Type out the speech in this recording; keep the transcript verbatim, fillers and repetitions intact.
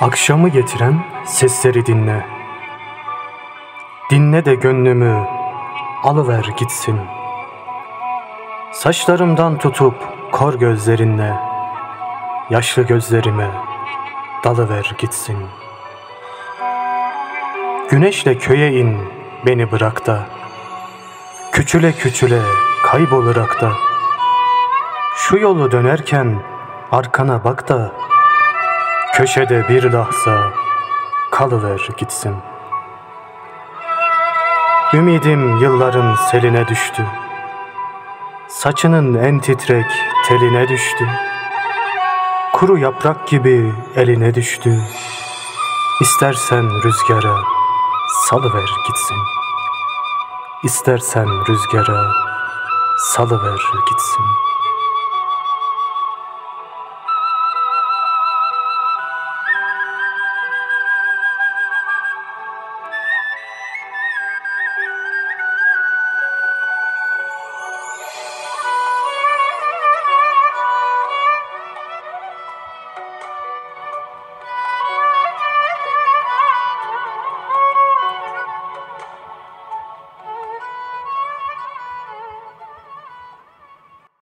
Akşamı getiren sesleri dinle. Dinle de gönlümü alıver gitsin. Saçlarımdan tutup kor gözlerinle yaşlı gözlerime dalıver gitsin. Güneşle köye in, beni bırak da küçüle küçüle kaybolurak da şu yolu dönerken arkana bak da köşede bir lahza kalıver gitsin. Ümidim yılların seline düştü, saçının en titrek teline düştü, kuru yaprak gibi eline düştü. İstersen rüzgara salıver gitsin. İstersen rüzgara salıver gitsin.